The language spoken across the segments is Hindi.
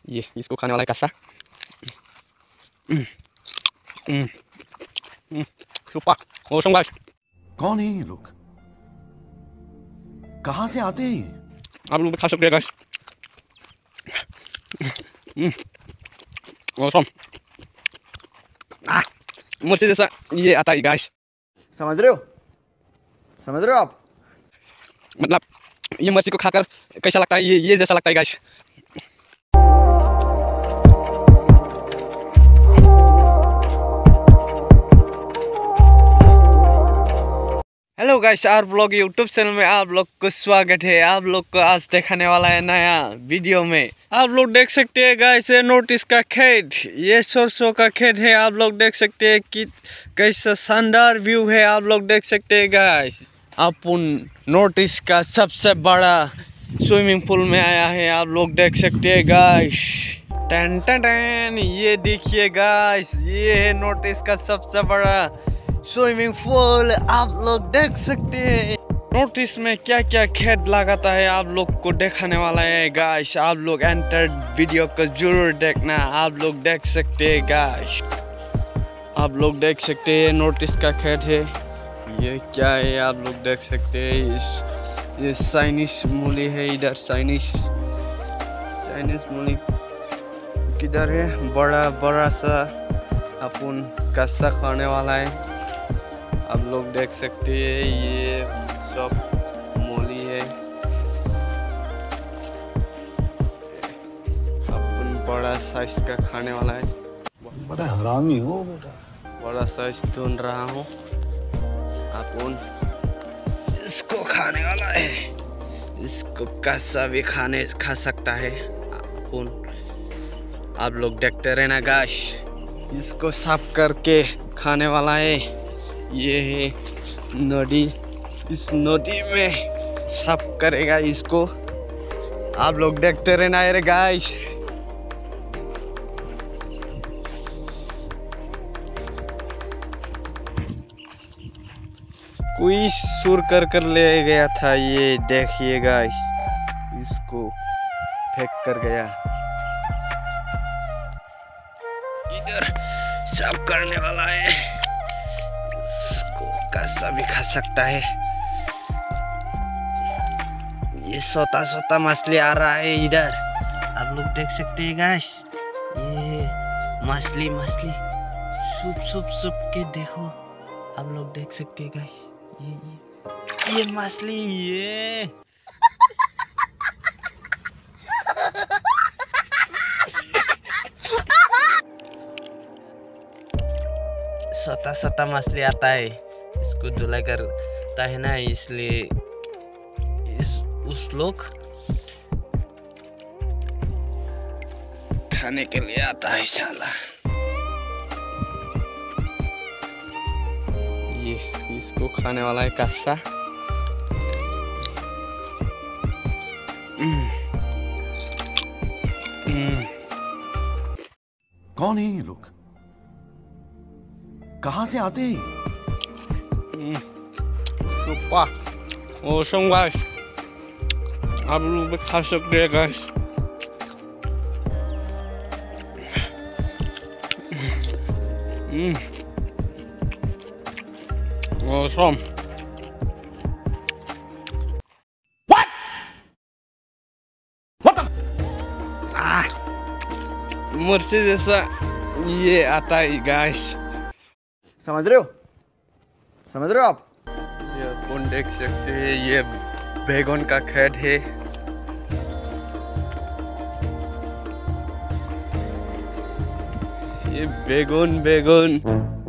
ये इसको खाने वाला है कस्सा। Super awesome guys. कौन है ये लोग, कहां से आते हैं ये? आप लोग भी खा सकते हैं गाइस। ऑसम। मिर्ची जैसा ये आता है गाइस। समझ रहे हो आप? मतलब ये मिर्ची को खाकर कैसा लगता है, ये जैसा लगता है guys. Hello guys, our blog YouTube channel में आप लोग को स्वागत है। आप लोग को आज दिखाने वाला है नया वीडियो में। आप लोग देख सकते हैं गाइस, ये नोटिस का खेत, ये सरसों का खेत है। आप लोग देख सकते हैं कि कैसा शानदार व्यू है। आप लोग देख सकते हैं गाइस, अपन नोटिस का सबसे बड़ा स्विमिंग पूल में आया है। आप लोग देख सकते हैं गाइस, टन टन टन, ये देखिए गाइस, ये है नोटिस का सबसे बड़ा स्विमिंग पूल। आप लोग देख सकते हैं नोटिस में क्या क्या खेत लगाता है, आप लोग को दिखाने वाला है गाइस। आप लोग एंटर वीडियो को जरूर देखना। आप लोग देख सकते हैं गाइस, आप लोग देख सकते हैं नोटिस का खेत है। ये क्या है आप लोग देख सकते हैं, ये चाइनीस मूली है। इधर चाइनीस मूली किधर है, बड़ा सा अपन कस्सा खाने वाला है। आप लोग देख सकते हैं ये सब मूली है। अपन बड़ा साइज का खाने वाला है। बड़ा हरामी हो बेटा। बड़ा साइज ढूंढ रहा हूँ। अपन इसको खाने वाला है। इसको कस्सा भी खा सकता है अपन। आप लोग देखते रहना गाइस, इसको साफ करके खाने वाला है। ये है नदी, इस नदी में साफ करेगा इसको। आप लोग देखते रहना है गाइस। कोई सुर कर ले गया था, ये देखिए गाइस, इसको फेंक कर गया। इधर साफ करने वाला है, कस्सा भी खा सकता है। ये सोता मछली आ रहा है इधर। आप लोग देख सकते हैं गाइस, ये मछली सुप के देखो। आप लोग देख सकते हैं गाइस, ये मछली, ये सोता मछली आता है, इसको धुलाई करता है ना, इसलिए उस लोग खाने के लिए आता है साला। ये इसको खाने वाला है कस्सा। कौन है ये लोग, कहां से आते हैं? Super awesome guys. आप लोग भी खा सकते हैं गाइस। ऑसम। मिर्ची जैसा ये आता है गाइस। समझ रहे हो आप? ये अपन देख सकते हैं, ये बैगन का खेत है। ये बैगन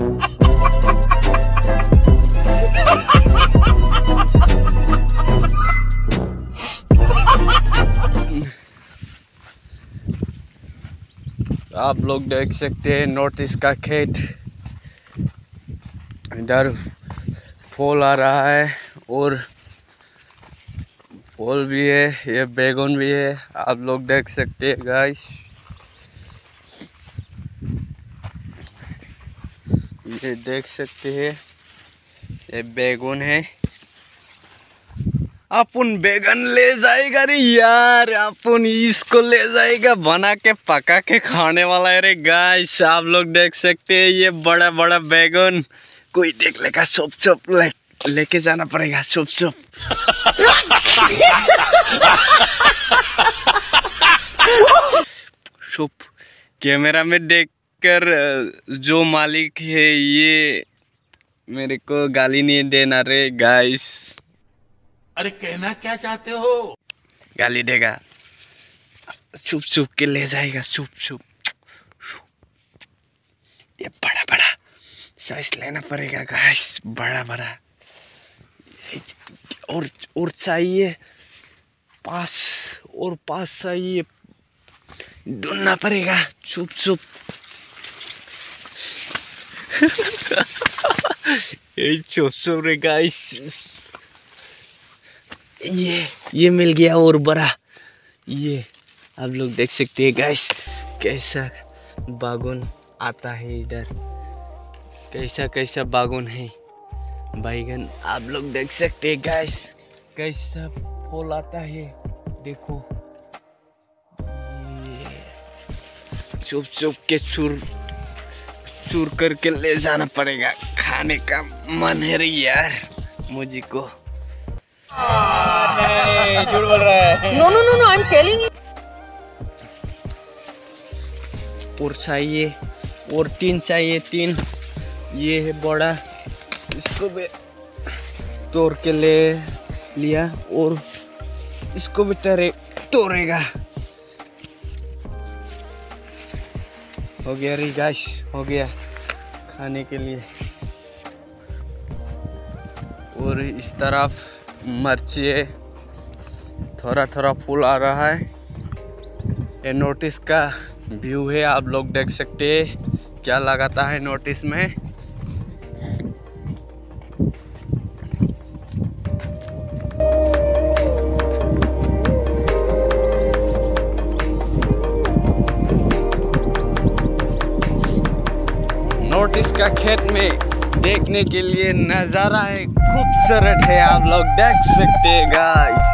आप लोग देख सकते हैं नोटिस का खेत। इधर फूल आ रहा है और फूल भी है, ये बैगन भी है। आप लोग देख सकते हैं गाइस, ये देख सकते हैं, ये बैगन है। अपन बैगन ले जाएगा रे यार, अपन इसको ले जाएगा बना के पका के खाने वाला है रे गाइस। आप लोग देख सकते हैं ये बड़ा बड़ा बैगन, कोई देख लेगा चुप चुप लेके जाना पड़ेगा चुप चुप। चुप कैमरा में देखकर जो मालिक है ये मेरे को गाली नहीं देना रे गाइस। अरे कहना क्या चाहते हो? गाली देगा, चुप चुप के ले जाएगा चुप चुप। ये बड़ा बड़ा साइज लेना पड़ेगा गाइस, बड़ा बड़ा। और चाहिए पास, और पास चाहिए, ढूंढना पड़ेगा चुप चुप। ये चुप चुप रे गाइस, ये मिल गया और बड़ा। ये आप लोग देख सकते हैं गाइस कैसा बागुन आता है इधर, कैसा कैसा बागुन है बैगन। आप लोग देख सकते हैं गाइस कैसा फूल आता है, देखो। ये चुप चुप के चूर चूर करके ले जाना पड़ेगा, खाने का मन है रे यार मुझे को। झूठ बोल रहा है। No, no, no, no, I'm telling you. और चाहिए, और 3 चाहिए, 3। ये है बड़ा, इसको भी तोड़ के ले लिया, और इसको भी तोड़ेगा। हो गया रे गाइस, हो गया खाने के लिए। और इस तरफ मिर्ची, थोड़ा थोड़ा फूल आ रहा है। ये नोटिस का व्यू है, आप लोग देख सकते हैं क्या लगाता है नोटिस में। नोटिस का खेत में देखने के लिए नज़ारा है, खूबसूरत है, आप लोग देख सकते हैं गाइस।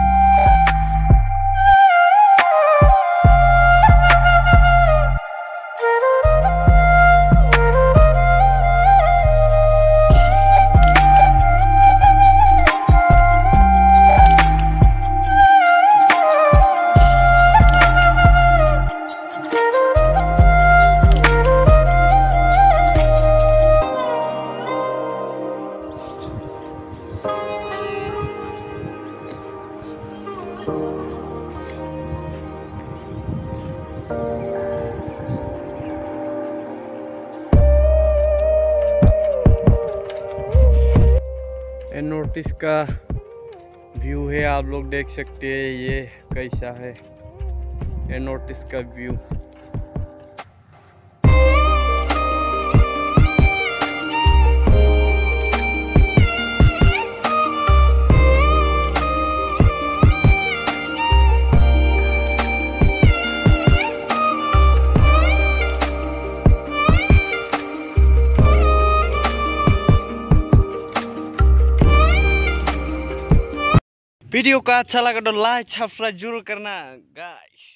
नोटिस का व्यू है, आप लोग देख सकते हैं ये कैसा है ये नोटिस का व्यू। वीडियो का अच्छा लगा तो लाइक सब्सक्राइब जरूर करना गाइस।